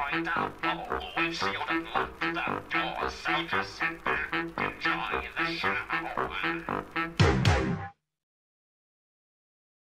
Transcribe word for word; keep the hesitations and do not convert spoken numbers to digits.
find out what a wolf sealed and locked that door.